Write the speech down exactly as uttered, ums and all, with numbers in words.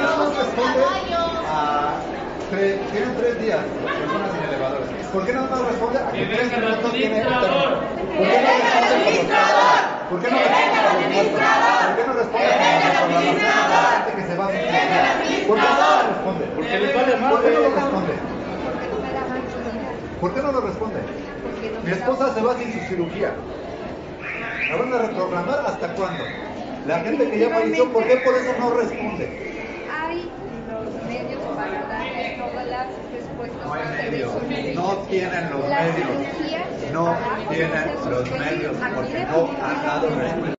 no nos responde a... Tres, tienen tres días las personas sin elevadores. ¿Por qué no nos responde a que tres minutos tiene el término? ¿Por qué no responde por los trabajos? ¿Por qué no responde por los muertos? ¿Por qué no responde por la programación de la gente que se va sin cirugía? ¿Por qué no lo responde? Porque les vale más. ¿Por qué no lo responde? ¿Por qué no lo responde? Mi esposa se va sin su cirugía. ¿La van a reprogramar hasta cuándo? La gente que ya falleció, ¿por qué por eso no responde? Hay los medios para darle todas las respuestas. No hay medios, no tienen los medios, no tienen los medios porque no han dado respuesta.